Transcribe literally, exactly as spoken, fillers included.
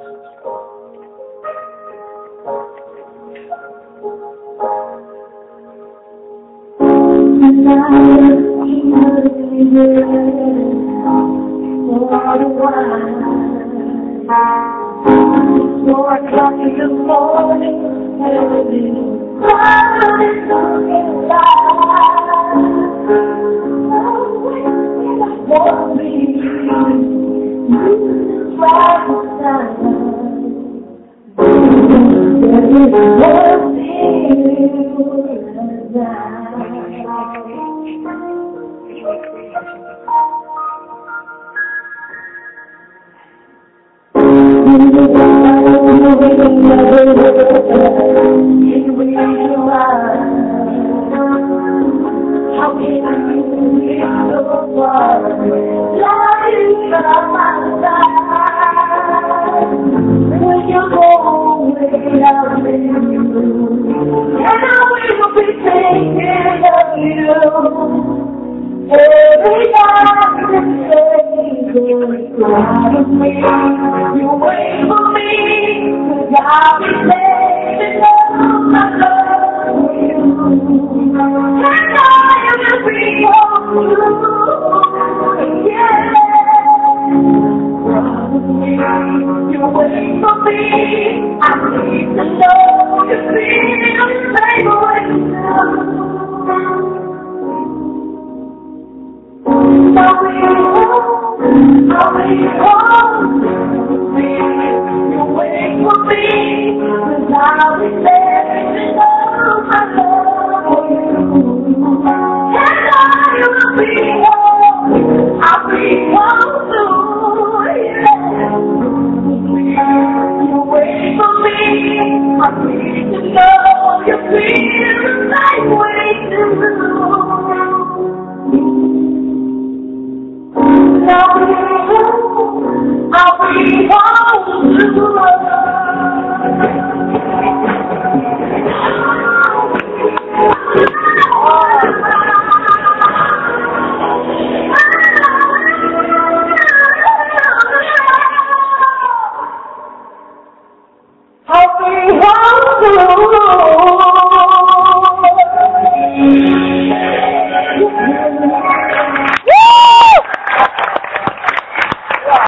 Four o'clock in the morning, heaven is looking light. Won't be you try to stand. There is one how can you be so far? Lying by my side. When you go without me, and I will be thinking of you. Every time you say goodbye to me, you wait for me, 'cause I'll be saving all my love for you. And I will be home too, yeah. Promise me, you wait for me, I need to know you feel the same way too. I'll be home, I'll be home, you wait for me, 'cause I'll be saving all my love for you. And I will be home, I'll be home soon, yeah. You wait for me, I need to know you feel the same way too. I'll be home, I'll be home too. I'll be home too.